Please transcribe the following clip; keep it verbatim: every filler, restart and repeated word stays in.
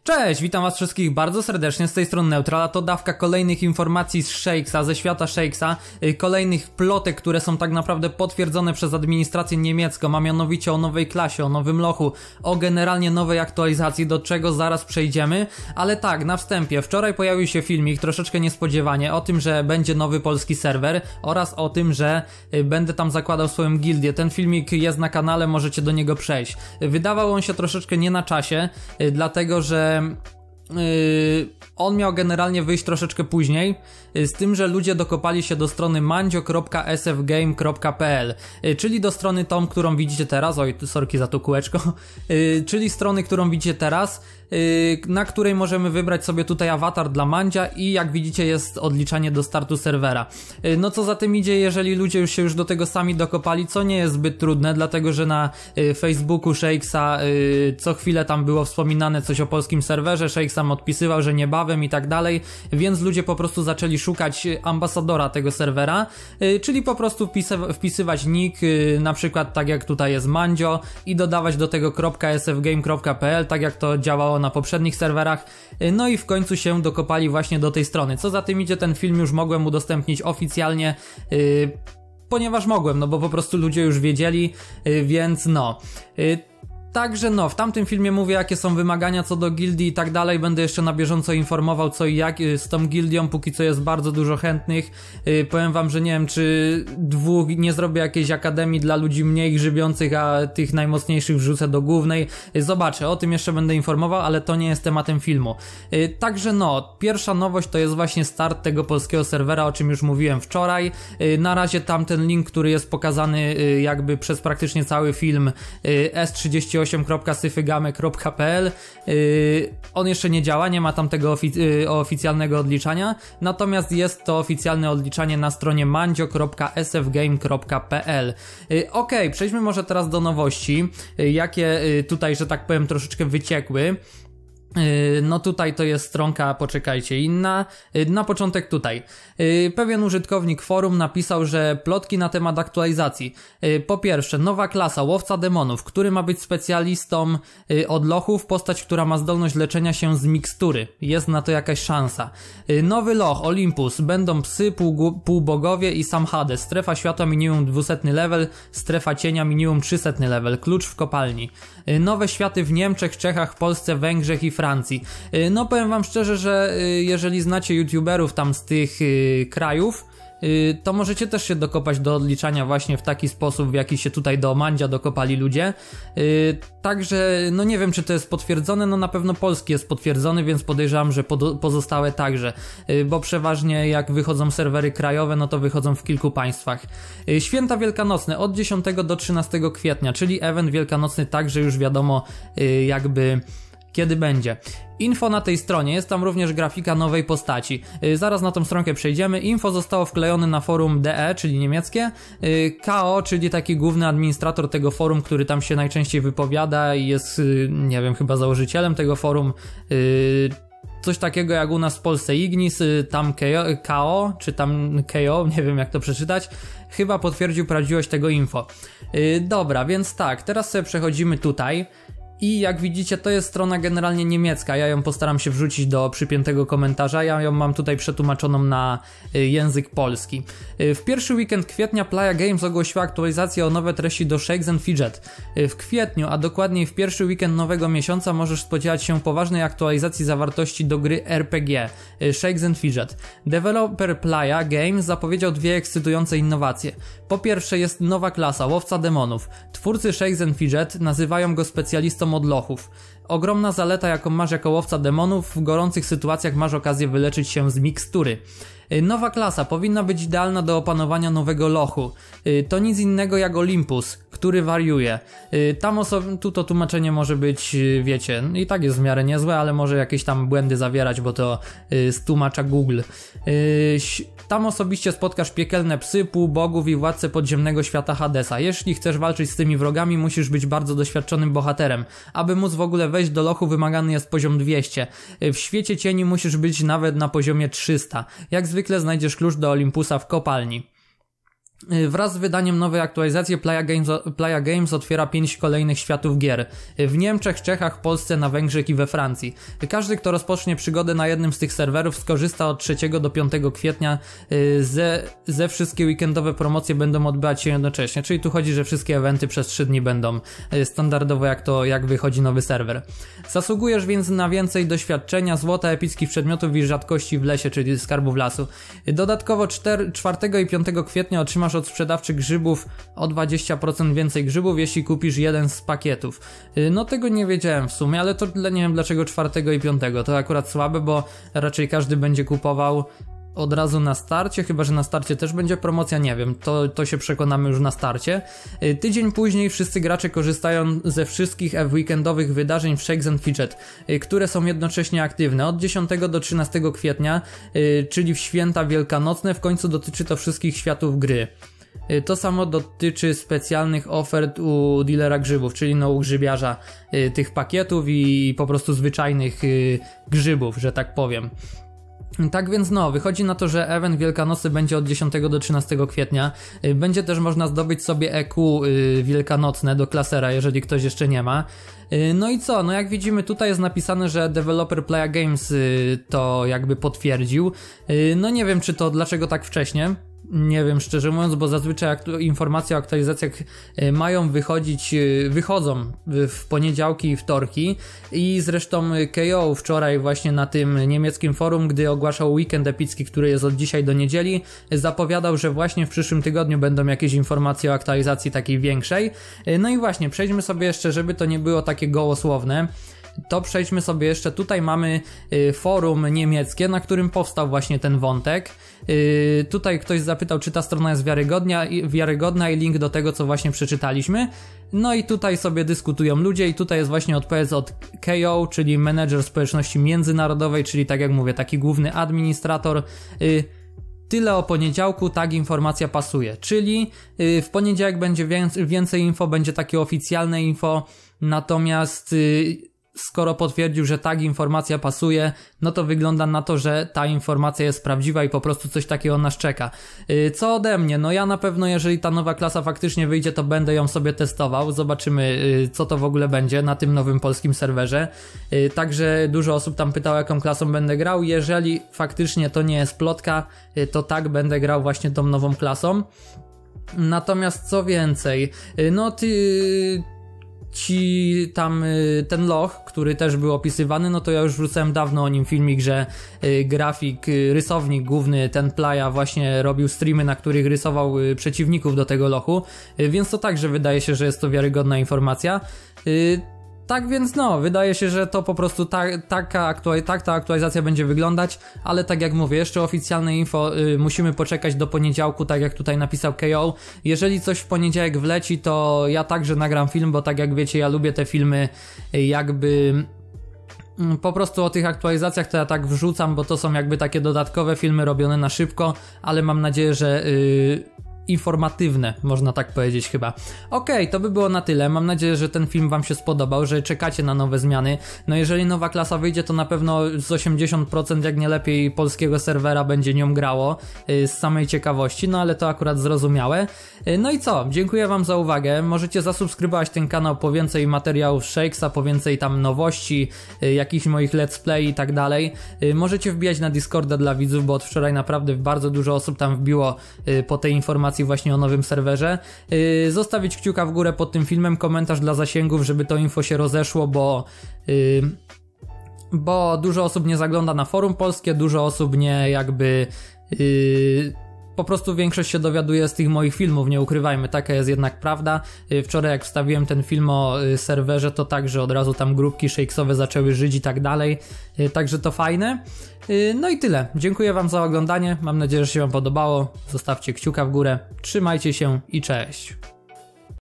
Cześć, witam was wszystkich bardzo serdecznie, z tej strony Neutral, a to dawka kolejnych informacji z Shakesa, ze świata Shakesa, yy, kolejnych plotek, które są tak naprawdę potwierdzone przez administrację niemiecką, a mianowicie o nowej klasie, o nowym lochu, o generalnie nowej aktualizacji, do czego zaraz przejdziemy, ale tak, na wstępie, wczoraj pojawił się filmik, troszeczkę niespodziewanie, o tym, że będzie nowy polski serwer oraz o tym, że yy, będę tam zakładał swoją gildię. Ten filmik jest na kanale, możecie do niego przejść. Wydawał on się troszeczkę nie na czasie, yy, dlatego, że Yy, on miał generalnie wyjść troszeczkę później, yy, z tym, że ludzie dokopali się do strony mandzio kropka s f game kropka p l, yy, czyli do strony tą, którą widzicie teraz, oj, sorki za to kółeczko, yy, czyli strony, którą widzicie teraz, yy, na której możemy wybrać sobie tutaj awatar dla Mandzia i jak widzicie jest odliczanie do startu serwera. Yy, no co za tym idzie, jeżeli ludzie już się już do tego sami dokopali, co nie jest zbyt trudne, dlatego że na yy, Facebooku Shakesa yy, co chwilę tam było wspominane coś o polskim serwerze, Shakes sam odpisywał, że niebawem i tak dalej, więc ludzie po prostu zaczęli szukać ambasadora tego serwera, yy, czyli po prostu wpis- wpisywać nick, yy, na przykład tak jak tutaj jest Mandzio i dodawać do tego .s f game kropka p l, tak jak to działało na poprzednich serwerach, yy, no i w końcu się dokopali właśnie do tej strony. Co za tym idzie, ten film już mogłem udostępnić oficjalnie, yy, ponieważ mogłem, no bo po prostu ludzie już wiedzieli, yy, więc no... Yy, Także no, w tamtym filmie mówię, jakie są wymagania co do gildii i tak dalej, będę jeszcze na bieżąco informował co i jak z tą gildią, póki co jest bardzo dużo chętnych. Yy, powiem wam, że nie wiem, czy dwóch nie zrobię jakiejś akademii dla ludzi mniej grzybiących, a tych najmocniejszych wrzucę do głównej. Yy, zobaczę, o tym jeszcze będę informował, ale to nie jest tematem filmu. Yy, także no, pierwsza nowość to jest właśnie start tego polskiego serwera, o czym już mówiłem wczoraj. Yy, na razie tamten link, który jest pokazany yy, jakby przez praktycznie cały film, yy, s trzydzieści osiem kropka syfygame kropka p l, yy, on jeszcze nie działa, nie ma tam tego ofic- yy, oficjalnego odliczania, natomiast jest to oficjalne odliczanie na stronie mandzio kropka s f game kropka p l. Yy, ok, przejdźmy może teraz do nowości, yy, jakie yy, tutaj, że tak powiem, troszeczkę wyciekły. No tutaj to jest stronka, poczekajcie, inna. Na początek tutaj. Pewien użytkownik forum napisał, że plotki na temat aktualizacji. Po pierwsze, nowa klasa, łowca demonów, który ma być specjalistą od lochów, postać, która ma zdolność leczenia się z mikstury. Jest na to jakaś szansa. Nowy loch, Olympus, będą psy, pół, półbogowie i sam Hades. Strefa światła minimum dwusetny level, strefa cienia minimum trzysetny level, klucz w kopalni. Nowe światy w Niemczech, Czechach, Polsce, Węgrzech i Francji. No powiem wam szczerze, że jeżeli znacie youtuberów tam z tych krajów, to możecie też się dokopać do odliczania właśnie w taki sposób, w jaki się tutaj do Mandzia dokopali ludzie. Także no nie wiem, czy to jest potwierdzone, no na pewno polski jest potwierdzony, więc podejrzewam, że pozostałe także, bo przeważnie jak wychodzą serwery krajowe, no to wychodzą w kilku państwach. Święta wielkanocne od dziesiątego do trzynastego kwietnia, czyli event wielkanocny, także już wiadomo jakby kiedy będzie. Info na tej stronie, jest tam również grafika nowej postaci. Yy, zaraz na tą stronkę przejdziemy. Info zostało wklejone na forum D E, czyli niemieckie. Yy, K O, czyli taki główny administrator tego forum, który tam się najczęściej wypowiada i jest, yy, nie wiem, chyba założycielem tego forum. Yy, Coś takiego jak u nas w Polsce Ignis, tam K O, czy tam K O, nie wiem jak to przeczytać, chyba potwierdził prawdziwość tego info. Yy, dobra, więc tak, teraz sobie przechodzimy tutaj. I jak widzicie, to jest strona generalnie niemiecka, ja ją postaram się wrzucić do przypiętego komentarza, ja ją mam tutaj przetłumaczoną na y, język polski. Y, w pierwszy weekend kwietnia Playa Games ogłosiła aktualizację o nowe treści do Shakes and Fidget. Y, w kwietniu, a dokładniej w pierwszy weekend nowego miesiąca możesz spodziewać się poważnej aktualizacji zawartości do gry R P G y, Shakes and Fidget. Developer Playa Games zapowiedział dwie ekscytujące innowacje. Po pierwsze jest nowa klasa, łowca demonów. Twórcy Shakes and Fidget nazywają go specjalistą od lochów. Ogromna zaleta, jaką masz jako łowca demonów, w gorących sytuacjach masz okazję wyleczyć się z mikstury. Nowa klasa powinna być idealna do opanowania nowego lochu. To nic innego jak Olympus, który wariuje. Tam oso- tu to tłumaczenie może być, wiecie, i tak jest w miarę niezłe, ale może jakieś tam błędy zawierać, bo to z tłumacza Google. Tam osobiście spotkasz piekielne psy, półbogów i władcę podziemnego świata Hadesa. Jeśli chcesz walczyć z tymi wrogami, musisz być bardzo doświadczonym bohaterem. Aby móc w ogóle wejść do lochu, wymagany jest poziom dwieście. W świecie cieni musisz być nawet na poziomie trzysta. Jak zwykle znajdziesz klucz do Olympusa w kopalni. Wraz z wydaniem nowej aktualizacji Playa Games, Playa Games otwiera pięć kolejnych światów gier. W Niemczech, Czechach, Polsce, na Węgrzech i we Francji. Każdy, kto rozpocznie przygodę na jednym z tych serwerów, skorzysta od trzeciego do piątego kwietnia. Ze, ze wszystkie weekendowe promocje będą odbywać się jednocześnie, czyli tu chodzi, że wszystkie eventy przez trzy dni będą standardowo, jak to jak wychodzi nowy serwer. Zasługujesz więc na więcej doświadczenia, złota, epickich przedmiotów i rzadkości w lesie, czyli skarbów lasu. Dodatkowo czwartego i piątego kwietnia otrzymasz od sprzedawcy grzybów o dwadzieścia procent więcej grzybów, jeśli kupisz jeden z pakietów. No tego nie wiedziałem w sumie, ale to nie wiem dlaczego czwartego i piątego. To akurat słabe, bo raczej każdy będzie kupował od razu na starcie, chyba że na starcie też będzie promocja, nie wiem, to, to się przekonamy już na starcie. Tydzień później wszyscy gracze korzystają ze wszystkich weekendowych wydarzeń w Shakes and Fidget, które są jednocześnie aktywne od dziesiątego do trzynastego kwietnia, czyli w święta wielkanocne. W końcu dotyczy to wszystkich światów gry. To samo dotyczy specjalnych ofert u dealera grzybów, czyli no u grzybiarza tych pakietów i po prostu zwyczajnych grzybów, że tak powiem. Tak więc no, wychodzi na to, że event wielkanocny będzie od dziesiątego do trzynastego kwietnia. Będzie też można zdobyć sobie E Q wielkanocne do klasera, jeżeli ktoś jeszcze nie ma. No i co? No jak widzimy, tutaj jest napisane, że deweloper Playa Games to jakby potwierdził. No nie wiem, czy to dlaczego tak wcześnie. Nie wiem, szczerze mówiąc, bo zazwyczaj informacje o aktualizacjach mają wychodzić, wychodzą w poniedziałki i wtorki i zresztą K O wczoraj właśnie na tym niemieckim forum, gdy ogłaszał weekend epicki, który jest od dzisiaj do niedzieli, zapowiadał, że właśnie w przyszłym tygodniu będą jakieś informacje o aktualizacji takiej większej. No i właśnie, przejdźmy sobie jeszcze, żeby to nie było takie gołosłowne, to przejdźmy sobie jeszcze, tutaj mamy y, forum niemieckie, na którym powstał właśnie ten wątek. Y, tutaj ktoś zapytał, czy ta strona jest wiarygodna, wiarygodna i link do tego, co właśnie przeczytaliśmy. No i tutaj sobie dyskutują ludzie i tutaj jest właśnie odpowiedź od K O, czyli menedżer społeczności międzynarodowej, czyli tak jak mówię, taki główny administrator. Y, Tyle o poniedziałku, tak informacja pasuje, czyli y, w poniedziałek będzie więcej, więcej info, będzie takie oficjalne info, natomiast y, skoro potwierdził, że tak informacja pasuje, no to wygląda na to, że ta informacja jest prawdziwa i po prostu coś takiego nas czeka. Co ode mnie? No ja na pewno, jeżeli ta nowa klasa faktycznie wyjdzie, to będę ją sobie testował, zobaczymy co to w ogóle będzie na tym nowym polskim serwerze. Także dużo osób tam pytało, jaką klasą będę grał. Jeżeli faktycznie to nie jest plotka, to tak, będę grał właśnie tą nową klasą. Natomiast co więcej, no ty... ci tam ten loch, który też był opisywany, no to ja już wrzucałem dawno o nim filmik, że grafik, rysownik główny, ten Playa właśnie robił streamy, na których rysował przeciwników do tego lochu, więc to także wydaje się, że jest to wiarygodna informacja. Tak więc no, wydaje się, że to po prostu ta, taka aktual, tak ta aktualizacja będzie wyglądać, ale tak jak mówię, jeszcze oficjalne info y, musimy poczekać do poniedziałku, tak jak tutaj napisał K O. Jeżeli coś w poniedziałek wleci, to ja także nagram film, bo tak jak wiecie, ja lubię te filmy y, jakby... Po prostu o tych aktualizacjach to ja tak wrzucam, bo to są jakby takie dodatkowe filmy robione na szybko, ale mam nadzieję, że... Y, informatywne, można tak powiedzieć chyba. Okej, okay, to by było na tyle. Mam nadzieję, że ten film wam się spodobał, że czekacie na nowe zmiany. No jeżeli nowa klasa wyjdzie, to na pewno z osiemdziesiąt procent jak nie lepiej polskiego serwera będzie nią grało yy, z samej ciekawości, no ale to akurat zrozumiałe. Yy, no i co? Dziękuję wam za uwagę. Możecie zasubskrybować ten kanał po więcej materiałów Shakesa, po więcej tam nowości, yy, jakichś moich let's play i tak dalej. Yy, możecie wbijać na Discorda dla widzów, bo od wczoraj naprawdę bardzo dużo osób tam wbiło yy, po tej informacji właśnie o nowym serwerze. Yy, zostawić kciuka w górę pod tym filmem, komentarz dla zasięgów, żeby to info się rozeszło, bo yy, bo dużo osób nie zagląda na forum polskie, dużo osób nie jakby yy, po prostu większość się dowiaduje z tych moich filmów, nie ukrywajmy, taka jest jednak prawda. Yy, wczoraj jak wstawiłem ten film o yy, serwerze, to także od razu tam grupki shakesowe zaczęły żyć i tak dalej, yy, także to fajne. No i tyle. Dziękuję wam za oglądanie. Mam nadzieję, że się wam podobało. Zostawcie kciuka w górę. Trzymajcie się i cześć.